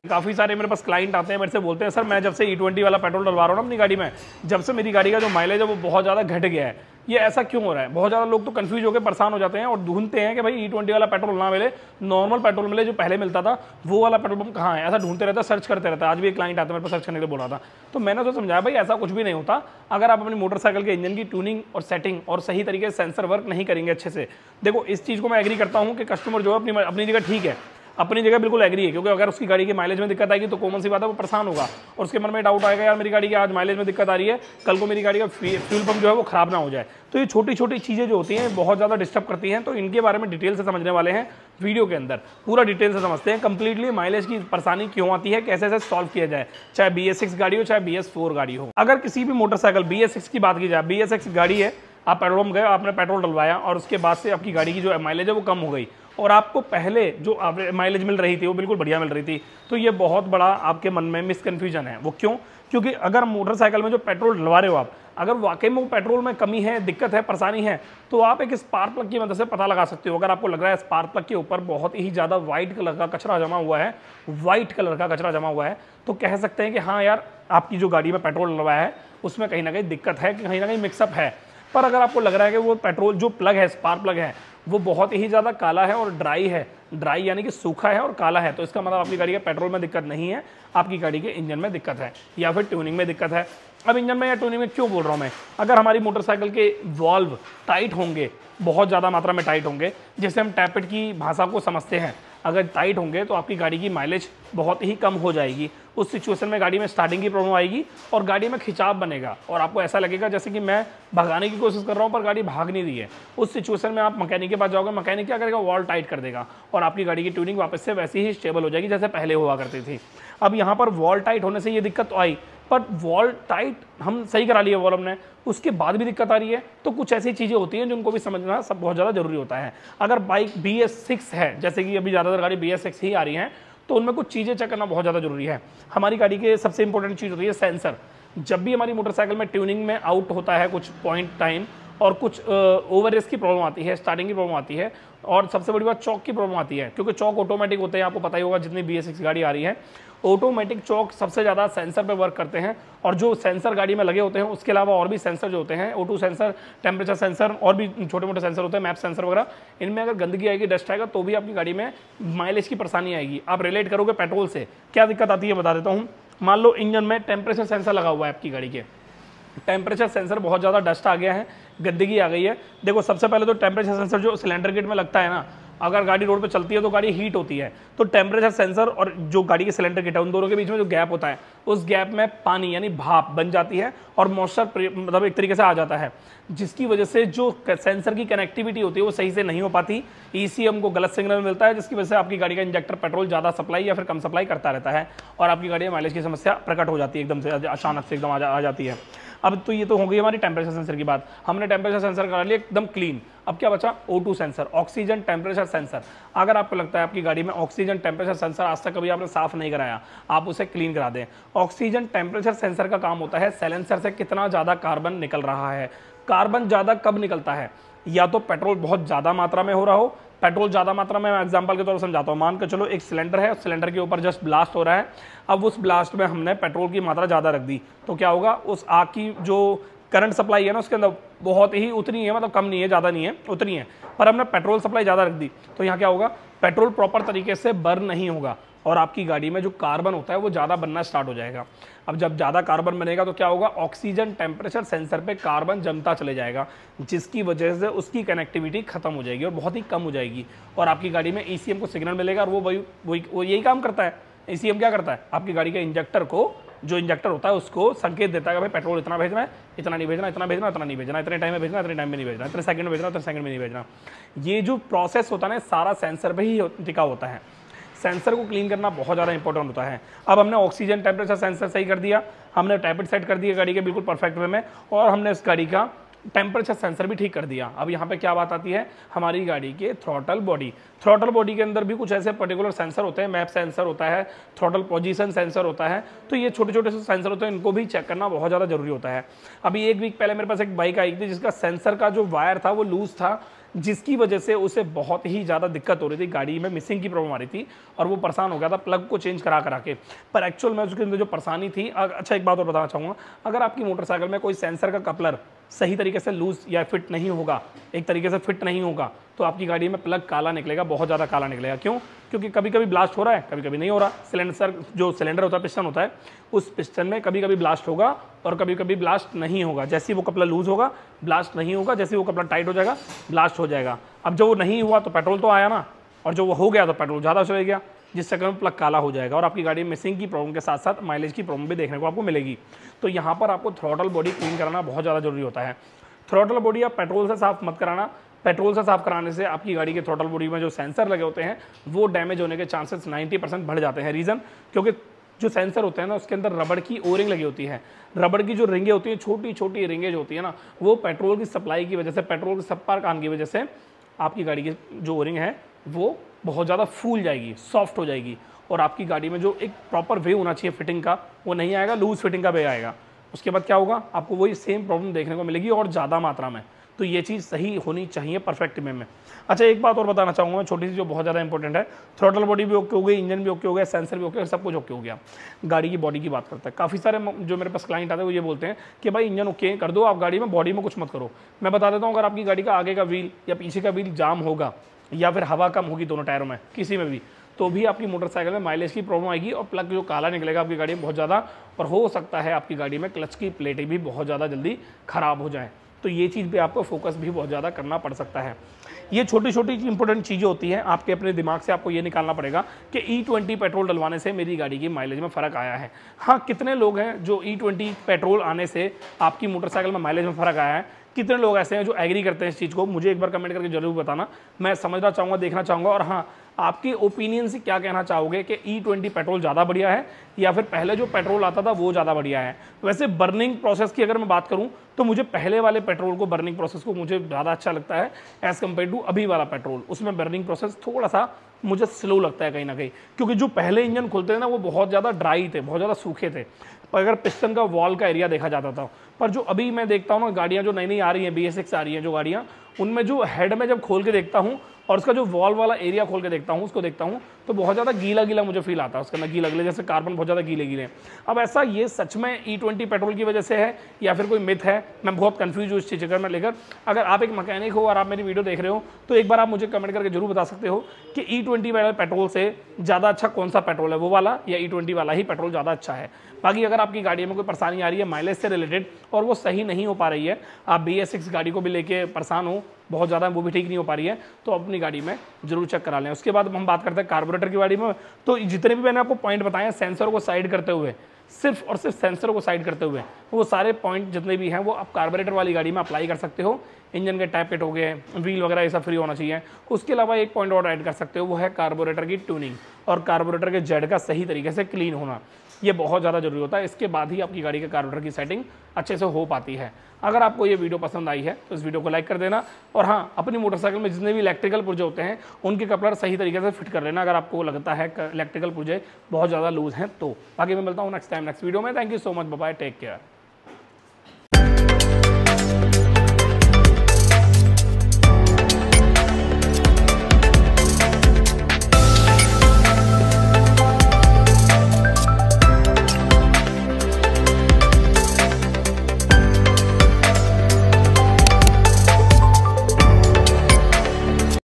काफ़ी सारे मेरे पास क्लाइंट आते हैं, मेरे से बोलते हैं सर मैं जब से E20 वाला पेट्रोल डलवा रहा हूँ ना अपनी गाड़ी में, जब से मेरी गाड़ी का जो माइलेज है वो बहुत ज़्यादा घट गया है। ये ऐसा क्यों हो रहा है? बहुत ज़्यादा लोग तो कंफ्यूज होकर परेशान हो जाते हैं और ढूंढते हैं कि भाई E20 वाला पेट्रोल ना मिले, नॉर्मल पेट्रोल मिले जो पहले मिलता था, वो वाला पेट्रोल पंप कहाँ है? ऐसा ढूंढते रहता है, सर्च करते रहता है। आज भी एक क्लाइंट आता है मेरे पास सर्च करने के लिए बोल रहा था, तो मैंने तो समझाया भाई ऐसा कुछ भी नहीं होता। अगर आप अपनी मोटरसाइकिल के इंजन की ट्यूनिंग और सेटिंग और सही तरीके से सेंसर वर्क नहीं करेंगे अच्छे से, देखो इस चीज़ को मैं एग्री करता हूँ कि कस्टमर जो है अपनी जगह ठीक है, अपनी जगह बिल्कुल एग्री है, क्योंकि अगर उसकी गाड़ी के माइलेज में दिक्कत आएगी तो कॉमन सी बात है वो परेशान होगा और उसके मन में डाउट आएगा यार मेरी गाड़ी की आज माइलेज में दिक्कत आ रही है, कल को मेरी गाड़ी का फ्यूल पंप जो है वो खराब ना हो जाए। तो ये छोटी छोटी चीज़ें जो होती हैं बहुत ज़्यादा डिस्टर्ब करती हैं, तो इनके बारे में डिटेल से समझने वाले हैं वीडियो के अंदर। पूरा डिटेल से समझते हैं कंप्लीटली माइलेज की परेशानी क्यों आती है, कैसे ऐसे सॉल्व किया जाए, चाहे BS6 गाड़ी हो चाहे BS4 गाड़ी हो। अगर किसी भी मोटरसाइकिल BS6 की बात की जाए, BS6 गाड़ी है, आप पेट्रोल पंप गए, आपने पेट्रोल डलवाया और उसके बाद से आपकी गाड़ी की जो माइलेज है वो कम हो गई और आपको पहले जो माइलेज मिल रही थी वो बिल्कुल बढ़िया मिल रही थी, तो ये बहुत बड़ा आपके मन में मिसकन्फ्यूजन है। वो क्यों? क्योंकि अगर मोटरसाइकिल में जो पेट्रोल डलवा रहे हो आप, अगर वाकई में वो पेट्रोल में कमी है, दिक्कत है, परेशानी है, तो आप एक स्पार्क प्लग की मदद से पता लगा सकते हो। अगर आपको लग रहा है स्पार्क प्लग के ऊपर बहुत ही ज़्यादा वाइट कलर का कचरा जमा हुआ है, वाइट कलर का कचरा जमा हुआ है, तो कह सकते हैं कि हाँ यार आपकी जो गाड़ी में पेट्रोल डलवाया है उसमें कहीं ना कहीं दिक्कत है, कहीं ना कहीं मिक्सअप है। पर अगर आपको लग रहा है कि वो पेट्रोल जो प्लग है, स्पार्क प्लग है, वो बहुत ही ज़्यादा काला है और ड्राई है, ड्राई यानी कि सूखा है और काला है, तो इसका मतलब आपकी गाड़ी के पेट्रोल में दिक्कत नहीं है, आपकी गाड़ी के इंजन में दिक्कत है या फिर ट्यूनिंग में दिक्कत है। अब इंजन में या ट्यूनिंग में क्यों बोल रहा हूँ मैं? अगर हमारी मोटरसाइकिल के वॉल्व टाइट होंगे, बहुत ज़्यादा मात्रा में टाइट होंगे, जैसे हम टैपिट की भाषा को समझते हैं, अगर टाइट होंगे तो आपकी गाड़ी की माइलेज बहुत ही कम हो जाएगी। उस सिचुएशन में गाड़ी में स्टार्टिंग की प्रॉब्लम आएगी और गाड़ी में खिंचाव बनेगा और आपको ऐसा लगेगा जैसे कि मैं भगाने की कोशिश कर रहा हूँ पर गाड़ी भाग नहीं रही है। उस सिचुएशन में आप मैकेनिक के पास जाओगे, मैकेनिक क्या करेगा? वॉल टाइट कर देगा और आपकी गाड़ी की ट्यूनिंग वापस से वैसी ही स्टेबल हो जाएगी जैसे पहले हुआ करती थी। अब यहाँ पर वॉल टाइट होने से ये दिक्कत तो आई, पर वॉल टाइट हम सही करा लिए वॉल हमने, उसके बाद भी दिक्कत आ रही है, तो कुछ ऐसी चीज़ें होती हैं जिनको भी समझना सब बहुत ज़्यादा जरूरी होता है। अगर बाइक BS6 है, जैसे कि अभी ज़्यादातर गाड़ी BS6 ही आ रही हैं, तो उनमें कुछ चीज़ें चेक करना बहुत ज़्यादा जरूरी है। हमारी गाड़ी के सबसे इंपॉर्टेंट चीज़ होती है सेंसर। जब भी हमारी मोटरसाइकिल में ट्यूनिंग में आउट होता है कुछ पॉइंट टाइम और कुछ ओवर रेस की प्रॉब्लम आती है, स्टार्टिंग की प्रॉब्लम आती है और सबसे बड़ी बात चौक की प्रॉब्लम आती है, क्योंकि चौक ऑटोमेटिक होते हैं, आपको पता ही होगा जितनी BS6 गाड़ी आ रही है ऑटोमेटिक चौक सबसे ज़्यादा सेंसर पे वर्क करते हैं। और जो सेंसर गाड़ी में लगे होते हैं उसके अलावा और भी सेंसर जो होते हैं, O2 सेंसर, टेम्परेचर सेंसर और भी छोटे मोटे सेंसर होते हैं, मैप सेंसर वगैरह, इनमें अगर गंदगी आएगी, डस्ट आएगा, तो भी आपकी गाड़ी में माइलेज की परेशानी आएगी। आप रिलेट करोगे पेट्रोल से, क्या दिक्कत आती है बता देता हूँ। मान लो इंजन में टेम्परेचर सेंसर लगा हुआ है आपकी गाड़ी के, टेम्परेचर सेंसर बहुत ज़्यादा डस्ट आ गया है, गंदगी आ गई है। देखो सबसे पहले तो टेम्परेचर सेंसर जो सिलेंडर किट में लगता है ना, अगर गाड़ी रोड पे चलती है तो गाड़ी हीट होती है, तो टेम्परेचर सेंसर और जो गाड़ी के सिलेंडर किट है उन दोनों के बीच में जो गैप होता है, उस गैप में पानी यानी भाप बन जाती है और मॉइस्चर मतलब एक तरीके से आ जाता है, जिसकी वजह से जो सेंसर की कनेक्टिविटी होती है वो सही से नहीं हो पाती। ECM को गलत सिग्नल मिलता है, जिसकी वजह से आपकी गाड़ी का इंजेक्टर पेट्रोल ज़्यादा सप्लाई या फिर कम सप्लाई करता रहता है और आपकी गाड़ी में माइलेज की समस्या प्रकट हो जाती है, एकदम से अचानक से एकदम आ जाती है। अब तो ये तो हो गई हमारी टेम्परेचर सेंसर की बात, हमने टेम्परेचर सेंसर करा लिया एकदम क्लीन। अब क्या बचा? O2 sensor, oxygen temperature sensor. अगर आपको लगता है आपकी गाड़ी में ऑक्सीजन टेम्परेचर सेंसर आज तक कभी आपने साफ नहीं कराया, आप उसे क्लीन करा दें। ऑक्सीजन टेम्परेचर सेंसर का काम होता है साइलेंसर से कितना ज़्यादा कार्बन निकल रहा है। कार्बन ज़्यादा कब निकलता है? या तो पेट्रोल बहुत ज़्यादा मात्रा में हो रहा हो, पेट्रोल ज़्यादा मात्रा में, मैं एग्जांपल के तौर पर समझाता हूँ। मान के चलो एक सिलेंडर है, सिलेंडर के ऊपर जस्ट ब्लास्ट हो रहा है, अब उस ब्लास्ट में हमने पेट्रोल की मात्रा ज़्यादा रख दी, तो क्या होगा? उस आग की जो करंट सप्लाई है ना उसके अंदर बहुत ही उतनी है, मतलब कम नहीं है, ज़्यादा नहीं है, उतनी है, पर हमने पेट्रोल सप्लाई ज़्यादा रख दी, तो यहाँ क्या होगा? पेट्रोल प्रॉपर तरीके से बर्न नहीं होगा और आपकी गाड़ी में जो कार्बन होता है वो ज़्यादा बनना स्टार्ट हो जाएगा। अब जब ज़्यादा कार्बन बनेगा तो क्या होगा? ऑक्सीजन टेम्परेचर सेंसर पे कार्बन जमता चले जाएगा, जिसकी वजह से उसकी कनेक्टिविटी खत्म हो जाएगी और बहुत ही कम हो जाएगी और आपकी गाड़ी में ECM को सिग्नल मिलेगा और वो यही काम करता है। ECM क्या करता है? आपकी गाड़ी के इंजेक्टर को, जो इंजेक्टर होता है उसको संकेत देता है कि भाई पेट्रोल इतना भेजना है, इतना नहीं भेजना, इतना भेजना, इतना नहीं भेजना, इतने टाइम में भेजना, इतने टाइम में नहीं भेजना, इतने सेकंड में भेजना, इतने सेकंड में नहीं भेजना। ये जो प्रोसेस होता है ना, सारा सेंसर पे ही टिका होता है। सेंसर को क्लीन करना बहुत ज़्यादा इंपॉर्टेंट होता है। अब हमने ऑक्सीजन टेम्परेचर सेंसर सही कर दिया, हमने टैपिट सेट कर दिया गाड़ी के बिल्कुल परफेक्ट वे में, और हमने इस गाड़ी का टेम्परेचर सेंसर भी ठीक कर दिया। अब यहाँ पे क्या बात आती है? हमारी गाड़ी के थ्रॉटल बॉडी, थ्रॉटल बॉडी के अंदर भी कुछ ऐसे पर्टिकुलर सेंसर होते हैं, मैप सेंसर होता है, थ्रॉटल पोजीशन सेंसर होता है, तो ये छोटे छोटे से सेंसर होते हैं, इनको भी चेक करना बहुत ज़्यादा जरूरी होता है। अभी एक वीक पहले मेरे पास एक बाइक आई थी जिसका सेंसर का जो वायर था वो लूज था, जिसकी वजह से उसे बहुत ही ज़्यादा दिक्कत हो रही थी, गाड़ी में मिसिंग की प्रॉब्लम आ रही थी और वो परेशान हो गया था प्लग को चेंज करा के। पर एक्चुअल में उसके अंदर जो परेशानी थी, अच्छा एक बात और बताना चाहूँगा, अगर आपकी मोटरसाइकिल में कोई सेंसर का कपलर सही तरीके से लूज या फिट नहीं होगा, एक तरीके से फिट नहीं होगा, तो आपकी गाड़ी में प्लग काला निकलेगा, बहुत ज़्यादा काला निकलेगा। क्यों? क्योंकि कभी कभी ब्लास्ट हो रहा है, कभी कभी नहीं हो रहा। जो सिलेंडर होता है, पिस्टन होता है, उस पिस्टन में कभी कभी ब्लास्ट होगा और कभी कभी ब्लास्ट नहीं होगा। जैसे ही वो कपलर लूज होगा ब्लास्ट नहीं होगा, जैसे ही वो कपलर टाइट हो जाएगा ब्लास्ट हो जाएगा। अब जब वो नहीं हुआ तो पेट्रोल तो आया ना, और जो वो हो गया तो पेट्रोल ज़्यादा चले गया, जिस चक्कर में प्लग काला हो जाएगा और आपकी गाड़ी में मिसिंग की प्रॉब्लम के साथ साथ माइलेज की प्रॉब्लम भी देखने को आपको मिलेगी। तो यहाँ पर आपको थ्रॉटल बॉडी क्लीन कराना बहुत ज़्यादा जरूरी होता है। थ्रॉटल बॉडी आप पेट्रोल से साफ मत कराना। पेट्रोल से साफ कराने से आपकी गाड़ी के थ्रॉटल बॉडी में जो सेंसर लगे होते हैं वो डैमेज होने के चांसेस 90% बढ़ जाते हैं। रीज़न, क्योंकि जो सेंसर होते हैं ना, उसके अंदर रबड़ की ओरिंग लगी होती है। रबड़ की जो रिंगें होती हैं, छोटी छोटी रिंगें जो होती है ना, वो पेट्रोल की सप्लाई की वजह से, पेट्रोल के सबपार काम की वजह से आपकी गाड़ी की जो ओरिंग है वो बहुत ज़्यादा फूल जाएगी, सॉफ्ट हो जाएगी, और आपकी गाड़ी में जो एक प्रॉपर वे होना चाहिए फिटिंग का, वो नहीं आएगा, लूज फिटिंग का वे आएगा। उसके बाद क्या होगा, आपको वही सेम प्रॉब्लम देखने को मिलेगी और ज़्यादा मात्रा में। तो ये चीज़ सही होनी चाहिए परफेक्ट वे में। अच्छा, एक बात और बताना चाहूँगा छोटी सी, जो बहुत ज़्यादा इंपॉर्टेंट है। थ्रॉटल बॉडी भी ओके हो गई, इंजन भी ओके हो गया, सेंसर भी ओके, सब कुछ ओके हो गया। गाड़ी की बॉडी की बात करते हैं। काफ़ी सारे जो मेरे पास क्लाइंट आते हैं वो ये बोलते हैं कि भाई इंजन ओके कर दो, आप गाड़ी में बॉडी में कुछ मत करो। मैं बता देता हूँ, अगर आपकी गाड़ी का आगे का व्हील या पीछे का व्हील जाम होगा या फिर हवा कम होगी दोनों टायरों में, किसी में भी, तो भी आपकी मोटरसाइकिल में माइलेज की प्रॉब्लम आएगी और प्लग जो काला निकलेगा आपकी गाड़ी में बहुत ज़्यादा, और हो सकता है आपकी गाड़ी में क्लच की प्लेटें भी बहुत ज़्यादा जल्दी ख़राब हो जाएँ। तो ये चीज़ पे आपको फोकस भी बहुत ज़्यादा करना पड़ सकता है। ये छोटी छोटी इंपॉर्टेंट चीज़ें होती हैं, आपके अपने दिमाग से आपको ये निकालना पड़ेगा कि E20 पेट्रोल डलवाने से मेरी गाड़ी की माइलेज में फ़र्क आया है। हाँ, कितने लोग हैं जो E20 पेट्रोल आने से आपकी मोटरसाइकिल में माइलेज में फ़र्क आया है? कितने लोग ऐसे हैं जो एग्री करते हैं इस चीज़ को? मुझे एक बार कमेंट करके जरूर बताना, मैं समझना चाहूँगा, देखना चाहूँगा। और हाँ, आपके ओपिनियन से क्या कहना चाहोगे कि E20 पेट्रोल ज़्यादा बढ़िया है या फिर पहले जो पेट्रोल आता था वो ज़्यादा बढ़िया है? वैसे बर्निंग प्रोसेस की अगर मैं बात करूँ तो मुझे पहले वाले पेट्रोल को, बर्निंग प्रोसेस को मुझे ज़्यादा अच्छा लगता है एज़ कम्पेयर टू अभी वाला पेट्रोल। उसमें बर्निंग प्रोसेस थोड़ा सा मुझे स्लो लगता है कहीं ना कहीं, क्योंकि जो पहले इंजन खुलते थे ना वो बहुत ज़्यादा ड्राई थे, बहुत ज़्यादा सूखे थे, पर अगर पिस्टन का वॉल का एरिया देखा जाता था। पर जो अभी मैं देखता हूँ ना, गाड़ियाँ जो नई नई आ रही हैं, BS6 आ रही हैं जो गाड़ियाँ, उनमें जो हेड में जब खोल के देखता हूँ और उसका जो वॉल वाला एरिया खोल के देखता हूँ, उसको देखता हूँ, तो बहुत ज़्यादा गीला गीला मुझे फील आता है उसके अंदर, गीला गीला, जैसे कार्बन बहुत ज़्यादा गीले गीले। अब ऐसा ये सच में E20 पेट्रोल की वजह से है या फिर कोई मिथ है? मैं बहुत कंफ्यूज हूँ इस चीज़ में लेकर। अगर आप एक मैकेनिक हो और आप मेरी वीडियो देख रहे हो तो एक बार आप मुझे कमेंट करके जरूर बता सकते हो कि E20 वाले पेट्रोल से ज़्यादा अच्छा कौन सा पेट्रोल है, वो वाला या E20 वाला ही पेट्रोल ज़्यादा अच्छा है। बाकी अगर आपकी गाड़ी में कोई परेशानी आ रही है माइलेज से रिलेटेड और वो सही नहीं हो पा रही है, आप BS6 गाड़ी को भी लेके परेशान हो बहुत ज़्यादा, वो भी ठीक नहीं हो पा रही है, तो अपनी गाड़ी में जरूर चेक करा लें। उसके बाद हम बात करते हैं कार्बोरेटर की गाड़ी में। तो जितने भी मैंने आपको पॉइंट बताए हैं, सेंसर को साइड करते हुए, सिर्फ और सिर्फ सेंसर को साइड करते हुए, वो सारे पॉइंट जितने भी हैं वो आप कार्बोरेटर वाली गाड़ी में अप्लाई कर सकते हो। इंजन के टैप किट हो गए, व्हील वगैरह ये सब फ्री होना चाहिए। उसके अलावा एक पॉइंट और ऐड कर सकते हो, वो है कार्बोरेटर की ट्यूनिंग और कार्बोरेटर के जेड का सही तरीके से क्लीन होना। ये बहुत ज़्यादा जरूरी होता है, इसके बाद ही आपकी गाड़ी के कार्बोरेटर की सेटिंग अच्छे से हो पाती है। अगर आपको ये वीडियो पसंद आई है तो इस वीडियो को लाइक कर देना, और हाँ, अपनी मोटरसाइकिल में जितने भी इलेक्ट्रिकल पुर्जे होते हैं उनके कपलर सही तरीके से फिट कर लेना अगर आपको लगता है इलेक्ट्रिकल पुर्जे बहुत ज़्यादा लूज हैं तो। बाकी मैं मिलता हूँ नेक्स्ट टाइम नेक्स्ट वीडियो में। Thank you so much, bye bye, take care.